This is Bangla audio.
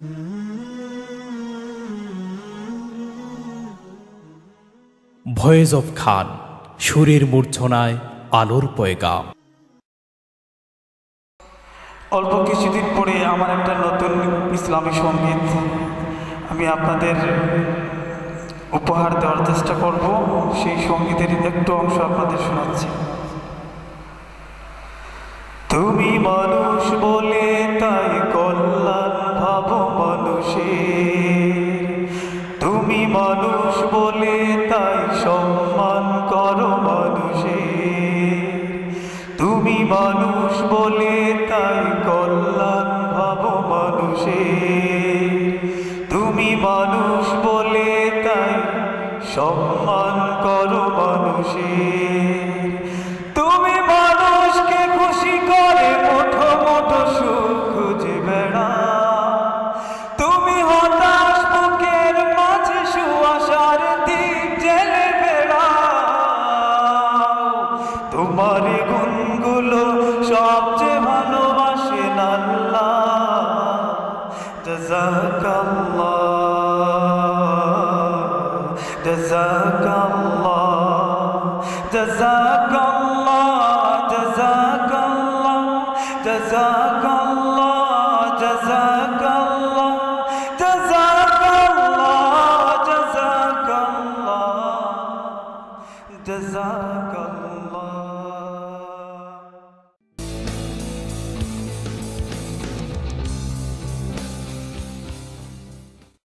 ভয়েস অফ খান, সুরের মূর্ছনায় আলোর পয়গাম। অল্প কিছুদিন পরে আমার একটা নতুন ইসলামী সঙ্গীত আমি আপনাদের উপহার দেওয়ার চেষ্টা করব। সেই সঙ্গীতের একটু অংশ আপনাদের শোনাচ্ছি। তুমি মানুষ বলে তাই কল্যাণ ভাবো মানুষের, তুমি মানুষ বলে তাই সম্মান করো মানুষের, তুমি মানুষ বলে তাই কল্যাণ ভাবো মানুষের, তুমি মানুষ বলে তাই সম্মান করো মানুষের, তুমি মানুষকে খুশি করে মুঠো মুঠো সুখ খুঁজে বেড়া, তুমি হতাশ বুকের মাঝে সুআশার দ্বীপ জেলে বেড়াও, তোমার গুণগুলো সবচেয়ে ভালোবাসেন আল্লাহ। জাযাকাল্লাহ জাযাকাল্লাহ জাযাকাল্লাহ জাযাকাল্লাহ জাযাকাল্লাহ জাযাকাল্লাহ জাযাকাল্লাহ জাযাকাল্লাহ জাযাকাল্লাহ।